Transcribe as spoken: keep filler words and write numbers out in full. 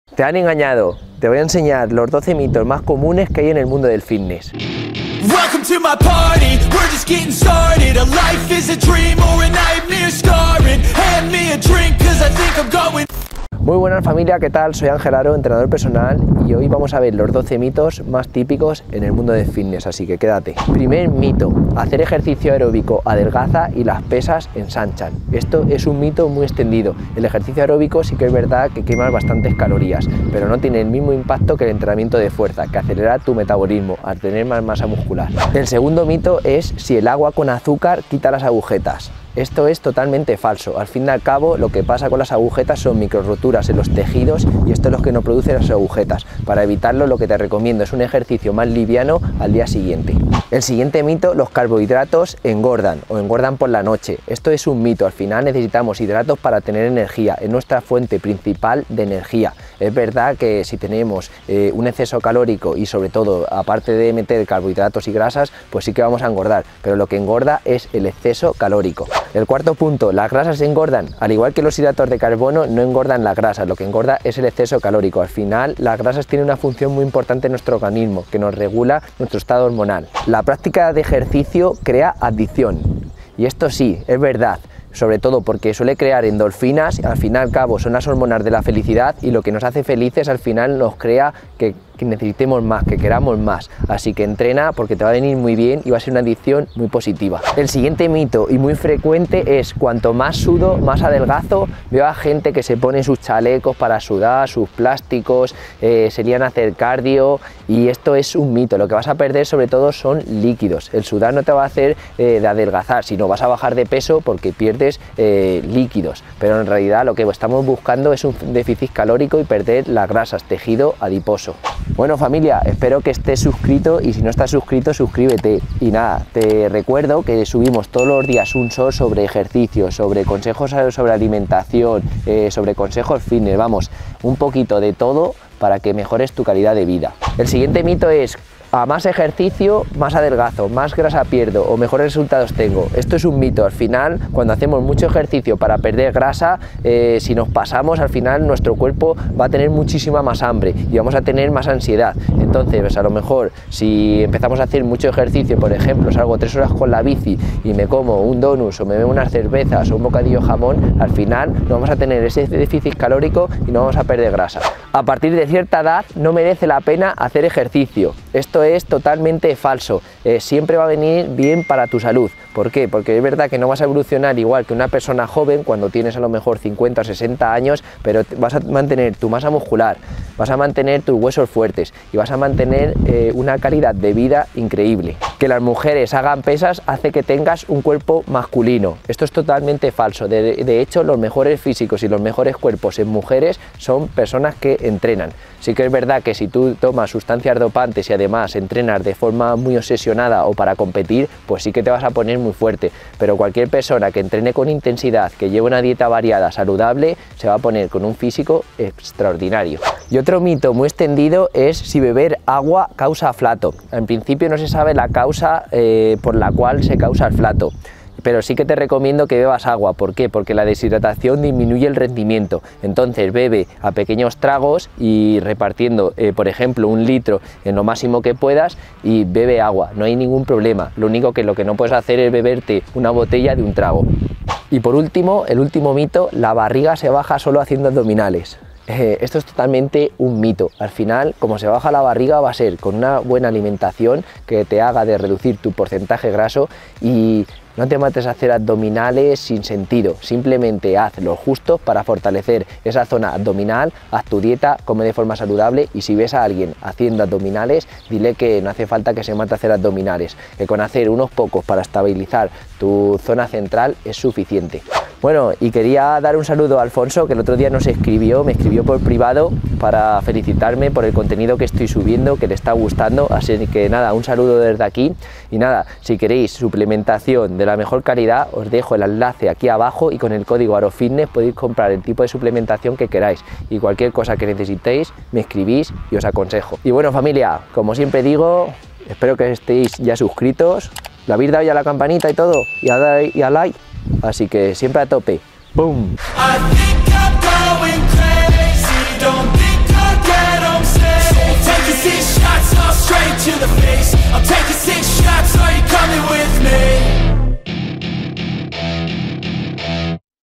Te han engañado. Te voy a enseñar los doce mitos más comunes que hay en el mundo del fitness. Welcome to my party, we're just getting started. A life is a dream or a nightmare scarring. Hand me a drink cause I think I'm going. Muy buenas familia, ¿qué tal? Soy Ángel Aro, entrenador personal, y hoy vamos a ver los doce mitos más típicos en el mundo del fitness, así que quédate. Primer mito: hacer ejercicio aeróbico adelgaza y las pesas ensanchan. Esto es un mito muy extendido. El ejercicio aeróbico sí que es verdad que quemas bastantes calorías, pero no tiene el mismo impacto que el entrenamiento de fuerza, que acelera tu metabolismo al tener más masa muscular. El segundo mito es si el agua con azúcar quita las agujetas. Esto es totalmente falso. Al fin y al cabo, lo que pasa con las agujetas son micro roturas en los tejidos, y esto es lo que no produce las agujetas. Para evitarlo, lo que te recomiendo es un ejercicio más liviano al día siguiente. El siguiente mito: los carbohidratos engordan o engordan por la noche. Esto es un mito. Al final necesitamos hidratos para tener energía. Es nuestra fuente principal de energía. Es verdad que si tenemos eh, un exceso calórico y sobre todo aparte de meter carbohidratos y grasas, pues sí que vamos a engordar, pero lo que engorda es el exceso calórico. El cuarto punto: las grasas engordan. Al igual que los hidratos de carbono, no engordan las grasas, lo que engorda es el exceso calórico. Al final, las grasas tienen una función muy importante en nuestro organismo, que nos regula nuestro estado hormonal. La práctica de ejercicio crea adicción, y esto sí, es verdad. Sobre todo porque suele crear endorfinas, al fin y al cabo son las hormonas de la felicidad, y lo que nos hace felices al final nos crea que, que necesitemos más, que queramos más. Así que entrena porque te va a venir muy bien y va a ser una adicción muy positiva. El siguiente mito y muy frecuente es: cuanto más sudo, más adelgazo. Veo a gente que se pone sus chalecos para sudar, sus plásticos, eh, serían hacer cardio, y esto es un mito. Lo que vas a perder sobre todo son líquidos. El sudar no te va a hacer eh, de adelgazar, sino vas a bajar de peso porque pierdes Eh, líquidos, pero en realidad lo que estamos buscando es un déficit calórico y perder las grasas, tejido adiposo. Bueno familia, espero que estés suscrito, y si no estás suscrito, suscríbete. Y nada, te recuerdo que subimos todos los días un short sobre ejercicio, sobre consejos sobre alimentación, eh, sobre consejos fitness, vamos, un poquito de todo para que mejores tu calidad de vida. El siguiente mito es: a más ejercicio, más adelgazo, más grasa pierdo o mejores resultados tengo. Esto es un mito. Al final, cuando hacemos mucho ejercicio para perder grasa, eh, si nos pasamos, al final nuestro cuerpo va a tener muchísima más hambre y vamos a tener más ansiedad. Entonces, pues a lo mejor, si empezamos a hacer mucho ejercicio, por ejemplo, salgo tres horas con la bici y me como un donut o me bebo unas cervezas o un bocadillo jamón, al final no vamos a tener ese déficit calórico y no vamos a perder grasa. A partir de cierta edad no merece la pena hacer ejercicio. Esto es totalmente falso. Eh, siempre va a venir bien para tu salud. ¿Por qué? Porque es verdad que no vas a evolucionar igual que una persona joven cuando tienes a lo mejor cincuenta o sesenta años, pero vas a mantener tu masa muscular, vas a mantener tus huesos fuertes y vas a mantener eh, una calidad de vida increíble. Que las mujeres hagan pesas hace que tengas un cuerpo masculino. Esto es totalmente falso. De, de hecho, los mejores físicos y los mejores cuerpos en mujeres son personas que entrenan. Sí que es verdad que si tú tomas sustancias dopantes y además entrenas de forma muy obsesionada o para competir, pues sí que te vas a poner muy fuerte, pero cualquier persona que entrene con intensidad, que lleve una dieta variada, saludable, se va a poner con un físico extraordinario. Y otro mito muy extendido es si beber agua causa flato. En principio no se sabe la causa eh, por la cual se causa el flato, pero sí que te recomiendo que bebas agua. ¿Por qué? Porque la deshidratación disminuye el rendimiento. Entonces bebe a pequeños tragos y repartiendo, eh, por ejemplo, un litro en lo máximo que puedas, y bebe agua, no hay ningún problema. Lo único que lo que no puedes hacer es beberte una botella de un trago. Y por último, el último mito: la barriga se baja solo haciendo abdominales. Eh, esto es totalmente un mito. Al final, como se baja la barriga, va a ser con una buena alimentación que te haga de reducir tu porcentaje graso, y no te mates a hacer abdominales sin sentido. Simplemente haz los justos para fortalecer esa zona abdominal, haz tu dieta, come de forma saludable, y si ves a alguien haciendo abdominales, dile que no hace falta que se mate a hacer abdominales, que con hacer unos pocos para estabilizar tu zona central es suficiente. Bueno, y quería dar un saludo a Alfonso, que el otro día nos escribió, me escribió por privado para felicitarme por el contenido que estoy subiendo, que le está gustando, así que nada, un saludo desde aquí. Y nada, si queréis suplementación de la mejor calidad, os dejo el enlace aquí abajo, y con el código AROFITNESS podéis comprar el tipo de suplementación que queráis, y cualquier cosa que necesitéis me escribís y os aconsejo. Y bueno familia, como siempre digo, espero que estéis ya suscritos, le habéis dado ya la campanita y todo, y a, y a like. Así que siempre a tope. ¡Pum!